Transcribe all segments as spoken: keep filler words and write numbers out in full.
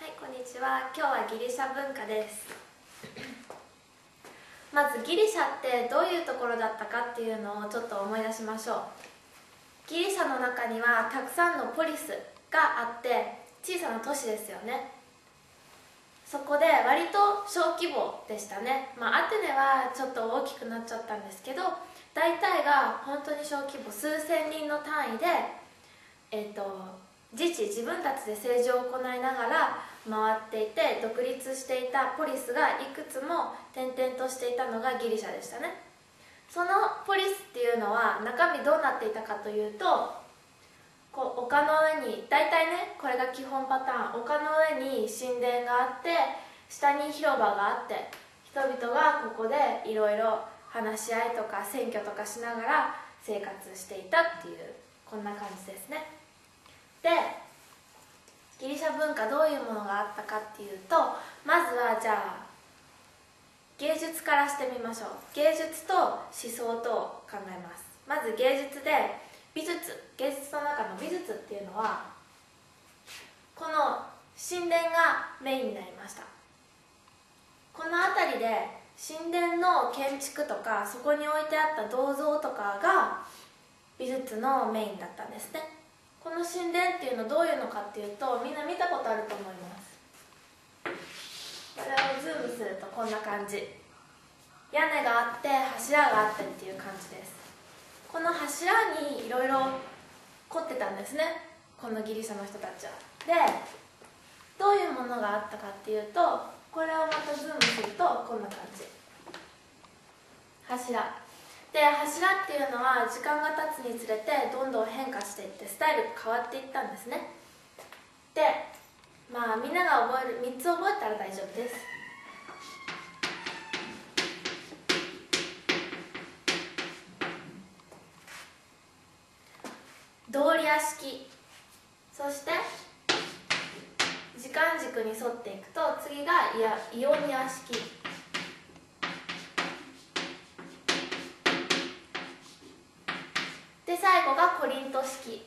はい、こんにちは。今日はギリシャ文化です。まずギリシャってどういうところだったかっていうのをちょっと思い出しましょう。ギリシャの中にはたくさんのポリスがあって小さな都市ですよね。そこで割と小規模でしたね。まあアテネはちょっと大きくなっちゃったんですけど、大体が本当に小規模、数千人の単位でえっと自治自分たちで政治を行いながら回っていて、独立していたポリスがいくつも転々としていたのがギリシャでしたね。そのポリスっていうのは中身どうなっていたかというと、こう丘の上に、大体ねこれが基本パターン、丘の上に神殿があって下に広場があって、人々がここでいろいろ話し合いとか選挙とかしながら生活していたっていう、こんな感じですね。でギリシャ文化どういうものがあったかっていうと、まずはじゃあ芸術からしてみましょう。芸術と思想と考えます。まず芸術で、美術、芸術の中の美術っていうのはこの神殿がメインになりました。この辺りで神殿の建築とかそこに置いてあった銅像とかが美術のメインだったんですね。この神殿っていうのどういうのかっていうと、みんな見たことあると思います。これをズームするとこんな感じ、屋根があって柱があってっていう感じです。この柱にいろいろ凝ってたんですね、このギリシャの人たちは。でどういうものがあったかっていうと、これをまたズームするとこんな感じ、柱で、柱っていうのは時間が経つにつれてどんどん変化していってスタイルが変わっていったんですね。でまあみんなが覚えるみっつ覚えたら大丈夫です。ドーリア式、そして時間軸に沿っていくと次がイオニア式、で最後がコリント式。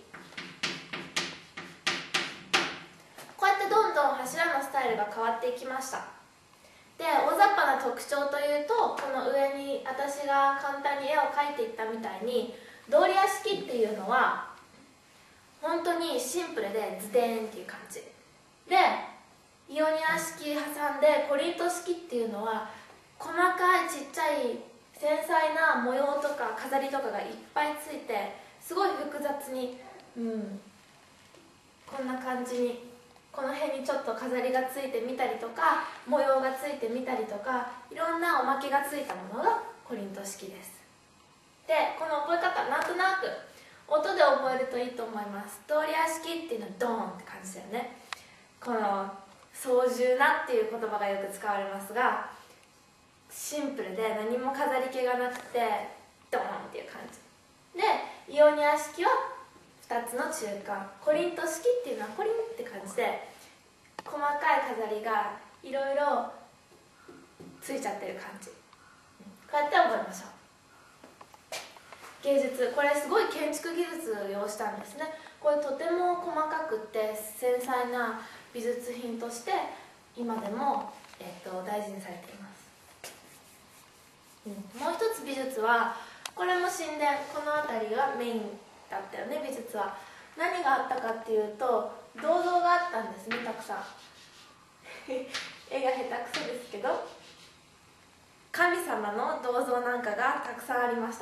こうやってどんどん柱のスタイルが変わっていきました。で大雑把な特徴というと、この上に私が簡単に絵を描いていったみたいに、ドーリア式っていうのは本当にシンプルでズデーンっていう感じで、イオニア式挟んでコリント式っていうのは細かいちっちゃい繊細な模様とか飾りとかがいっぱいついて、すごい複雑に、うん、こんな感じにこの辺にちょっと飾りがついてみたりとか模様がついてみたりとか、いろんなおまけがついたものがコリント式です。でこの覚え方、なんとなく音で覚えるといいと思います。ドーリア式っていうのはドーンって感じだよね。この操縦なっていう言葉がよく使われますが、シンプルで何も飾り気がなくてドーンっていう感じで、イオニア式はふたつの中間、コリント式っていうのはコリンって感じで細かい飾りがいろいろついちゃってる感じ、こうやって覚えましょう。芸術、これすごい建築技術を利用したんですね。これとても細かくって繊細な美術品として今でも、えっと、大事にされています。うん、もう一つ美術は、これも神殿、この辺りがメインだったよね。美術は何があったかっていうと、銅像があったんですね、たくさん絵が下手くそですけど、神様の銅像なんかがたくさんありました。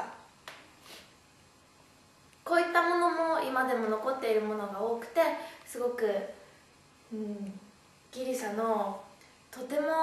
こういったものも今でも残っているものが多くて、すごく、うん、ギリシャのとても、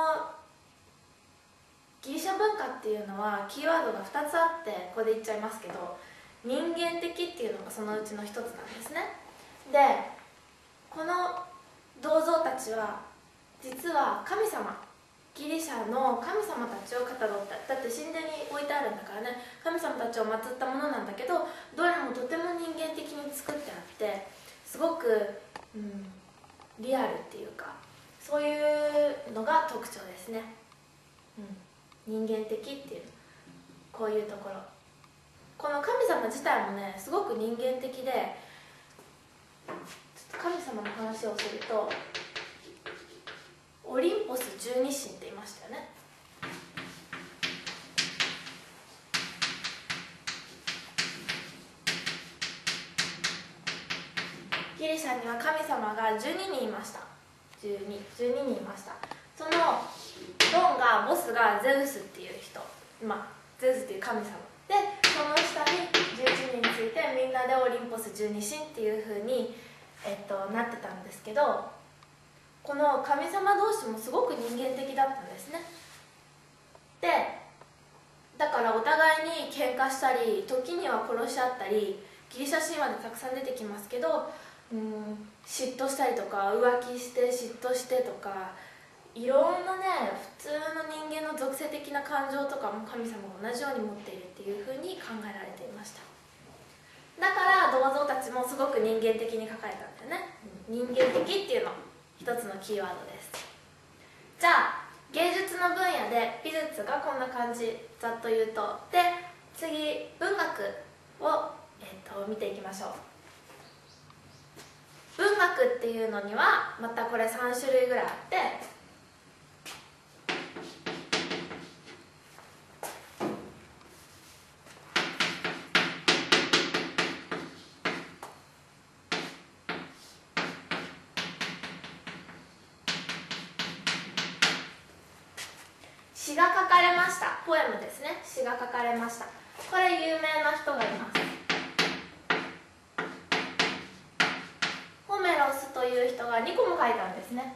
ギリシャ文化っていうのはキーワードがふたつあって、ここで言っちゃいますけど、人間的っていうのがそのうちの一つなんですね。でこの銅像たちは実は神様、ギリシャの神様たちをかたどった、だって神殿に置いてあるんだからね、神様たちを祀ったものなんだけど、どれもとても人間的に作ってあって、すごく、うん、リアルっていうか、そういうのが特徴ですね。うん、人間的っていう、こういうところ、この神様自体もねすごく人間的で、ちょっと神様の話をすると、 オリンポス十二神って言いましたよね。ギリシャには神様がじゅうににんいました。じゅうに、じゅうににんいました。そのドンがボスがゼウスっていう人、まあゼウスっていう神様で、その下にじゅういちにんついてみんなでオリンポス十二神っていう風に、えっと、なってたんですけど、この神様同士もすごく人間的だったんですね。でだからお互いに喧嘩したり、時には殺し合ったり、ギリシャ神話でたくさん出てきますけど、うん嫉妬したりとか、浮気して嫉妬してとか、いろんなね普通の人間の属性的な感情とかも神様が同じように持っているっていうふうに考えられていました。だから銅像たちもすごく人間的に描かれたんだよね。人間的っていうの一つのキーワードです。じゃあ芸術の分野で美術がこんな感じ、ざっと言うと。で次文学を、えー、と見ていきましょう。文学っていうのにはまたこれさん種類ぐらいあって、詩が書かれました。ポエムですね。詩が書かれました。これ有名な人がいます。ホメロスという人がにこも書いたんですね。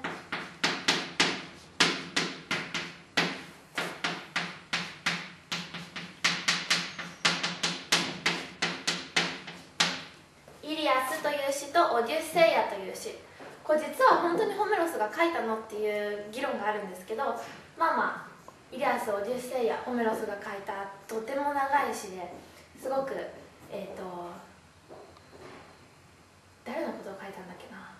イリアスという詩とオデュッセイアという詩、これ実は本当にホメロスが書いたのっていう議論があるんですけど、まあまあイリアス、オデュッセイア、ホメロスが書いたとても長い詩ですごく、えっ、ー、と誰のことを書いたんだっけな、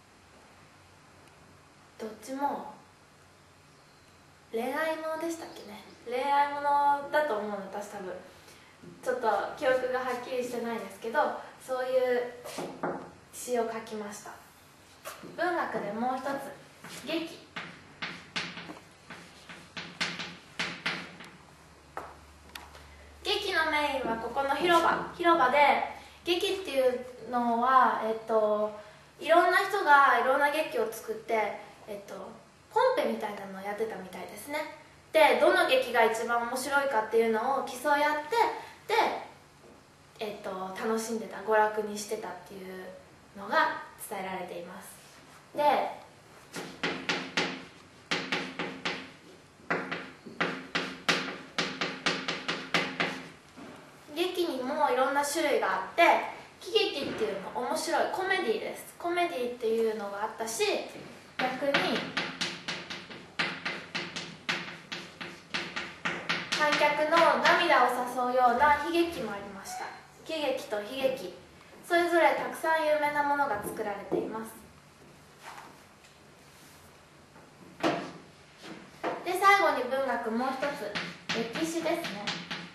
どっちも恋愛ものでしたっけね。恋愛ものだと思うの、私多分ちょっと記憶がはっきりしてないですけど、そういう詩を書きました。文学でもう一つ、劇。劇のメインはここの広場広場で、劇っていうのは、えっと、いろんな人がいろんな劇を作って、えっと、コンペみたいなのをやってたみたいですね。でどの劇が一番面白いかっていうのを競い合って、で、えっと、楽しんでた、娯楽にしてたっていうのが伝えられています。で劇にもいろんな種類があって、喜劇っていうの面白いコメディです。コメディっていうのがあったし、逆に観客の涙を誘うような悲劇もありました。喜劇と悲劇、それぞれたくさん有名なものが作られています。で最後に文学もう一つ、歴史ですね。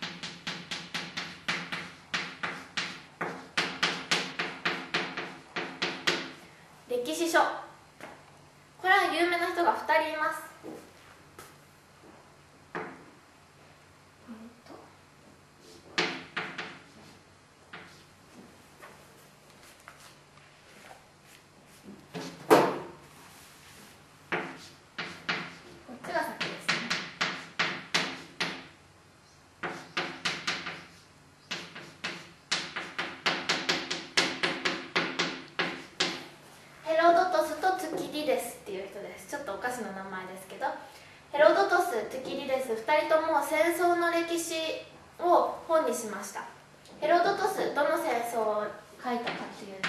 歴史書、これは有名な人がふたりいます。ちょっとお菓子の名前ですけど、ヘロドトス、トゥキリデス、ふたりとも戦争の歴史を本にしました。ヘロドトス、どの戦争を書いたかというと、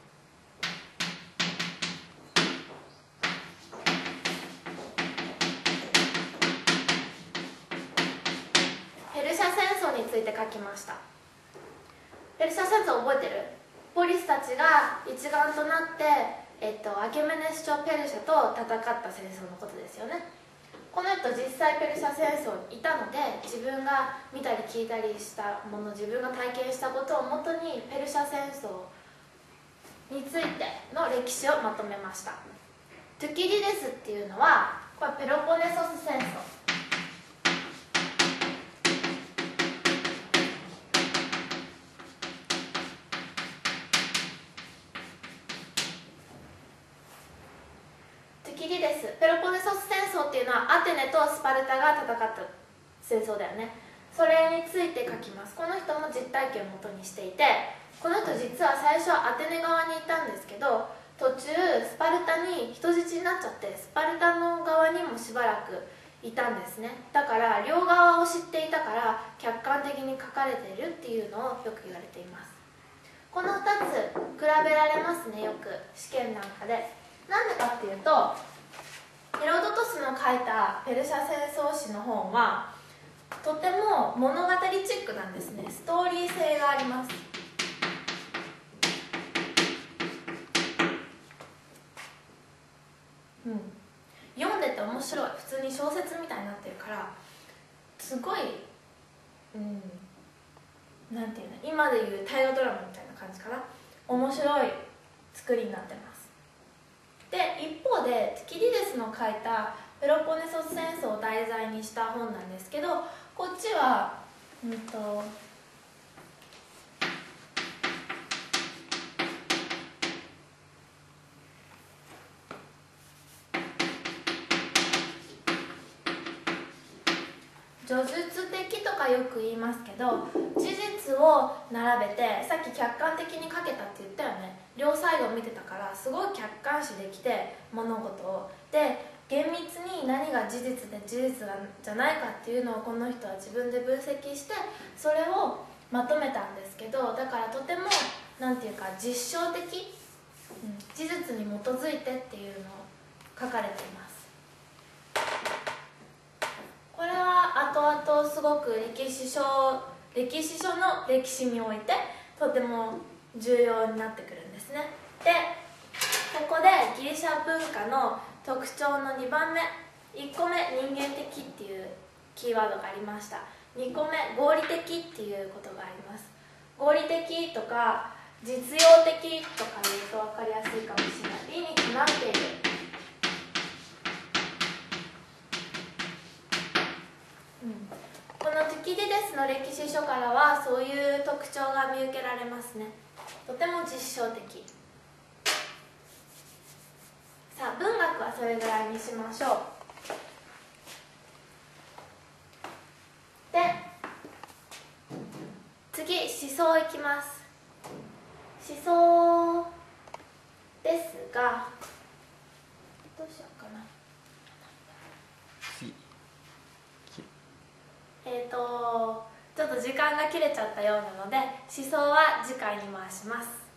ペルシャ戦争について書きました。ペルシャ戦争覚えてる？ポリスたちが一丸となって、えっと、アケメネス朝ペルシャと戦った戦争のことですよね。この人実際ペルシャ戦争にいたので、自分が見たり聞いたりしたもの、自分が体験したことをもとにペルシャ戦争についての歴史をまとめました。トトゥキディデスっていうのはこれペロポネソス戦争。トゥキディデスペロポネソス戦争っていうのはアテネとスパルタが戦った戦争だよね。それについて書きます。この人も実体験をもとにしていて、この人実は最初はアテネ側にいたんですけど、途中スパルタに人質になっちゃって、スパルタの側にもしばらくいたんですね。だから両側を知っていたから客観的に書かれているっていうのをよく言われています。このふたつ比べられますね、よく試験なんかで。なんでかっていうと、ヘロドトスの書いたペルシャ戦争史の本はとても物語チックなんですね。ストーリー性があります。うん、読んでて面白い。普通に小説みたいになってるからすごい、うん、なんていうの、今でいう大河ドラマみたいな感じかな。面白い作りになってます。で一方でトゥキディデスの書いたペロポネソス戦争を題材にした本なんですけど、こっちはうんと叙述的とかよく言いますけど、事実を並べて、さっき客観的に書けたって言ったよね。両サイドを見てたからすごい客観視できて、物事をで厳密に何が事実で事実じゃないかっていうのをこの人は自分で分析して、それをまとめたんですけど、だからとてもなんていうか実証的、うん、事実に基づいてっていうのを書かれています。これは後々すごく歴史書歴史書の歴史においてとても重要になってくるんですね。でここでギリシャ文化の特徴のにばんめ、いっこめ人間的っていうキーワードがありました。にこめ合理的っていうことがあります。合理的とか実用的とか言うと分かりやすいかもしれない。理にかなっている、うん、このトゥキディデスの歴史書からはそういう特徴が見受けられますね。とても実証的。さあ文学はそれぐらいにしましょう。で次思想いきます。思想ですがどうしようかな。えっとちょっと時間が切れちゃったようなので思想は次回に回します。